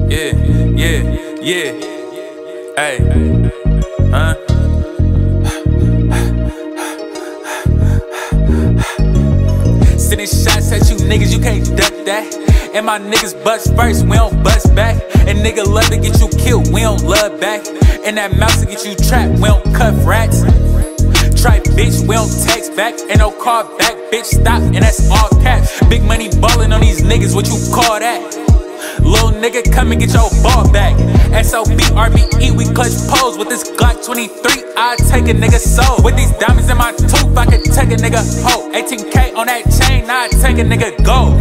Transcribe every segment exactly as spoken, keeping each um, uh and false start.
Yeah, yeah, yeah. Hey, huh? Sending shots at you niggas, you can't duck that. And my niggas bust first, we don't bust back. And nigga love to get you killed, we don't love back. And that mouse to get you trapped, we don't cuff rats. Try bitch, we don't text back. Ain't no call back, bitch, stop, and that's all caps. Big money ballin' on these niggas, what you call that? Little nigga, come and get your ball back. S O B R B E, we clutch pose. With this Glock twenty-three, I take a nigga soul. With these diamonds in my tooth, I could take a nigga hoe. eighteen K on that chain, I take a nigga gold.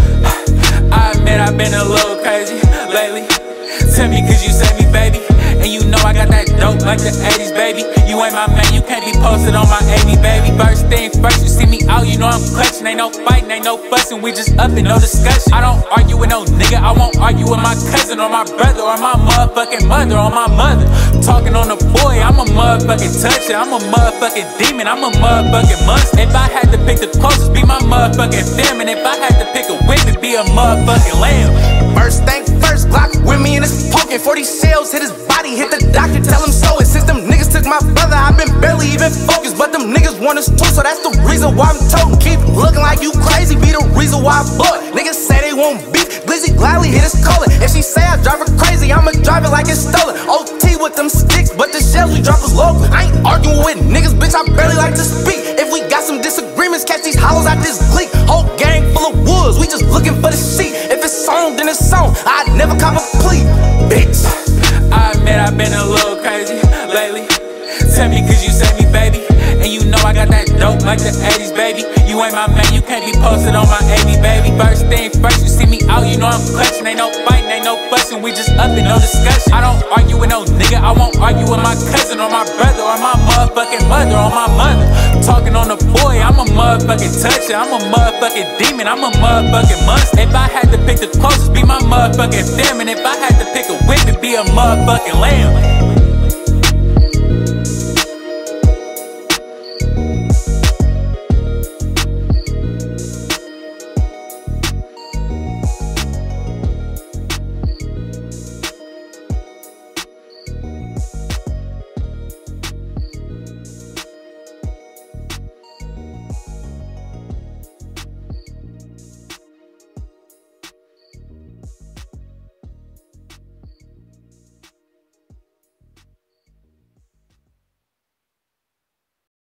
I admit I've been a little crazy lately. Tell me cause you saved me, baby. And you know I got that dope like the eighties, baby. You ain't my man, you can't be posted on my A V, baby. First thing first, you see me out, you know I'm clutching. Ain't no fighting, ain't no fussing, we just up and no discussion. I don't argue with no nigga, I won't argue with my cousin or my brother or my motherfucking mother or my mother. Talking on the boy, I'm a motherfucking toucher, I'm a motherfucking demon, I'm a motherfucking monster. If I had to pick the closest, be my motherfucking fam. And if I had to pick a whip, it'd be a motherfucking lamb. First thing first, Glock with me and it's poking. forty shells hit his body, hit the doctor, tell him so. And since them niggas took my brother, I've been barely even focused. But them niggas want us too, so that's the reason why I'm toting. Keep looking like you crazy, be the reason why I blow it. Niggas say they won't beat, Glizzy gladly hit his collar. If she say I drive her crazy, I'ma drive it like it's stolen. O T with them sticks, but the shells we drop is local. I ain't arguing with niggas, bitch, I barely like to speak. If we got some disagreements, catch these hollows out this clique. Whole gang full of woods, we just looking for the sheet. If it's on, then it's on, I'd never cop a plea, bitch. I admit I've been a little crazy lately. Tell me cause you saved me, baby. And you know I got that dope like the eighties, baby. You ain't my man, you can't be posted on my A V, baby. First thing first, you see me out, you know I'm clutching. Ain't no fighting, ain't no fussing, we just up and no discussion. I don't argue with no nigga, I won't argue with my cousin or my brother or my motherfucking mother or my mother. Talking on the boy, I'm a motherfucking toucher, I'm a motherfucking demon, I'm a motherfucking monster. If I had to pick the closest, be my motherfucking fam. And if I had to pick a whip, it'd be a motherfucking lamb.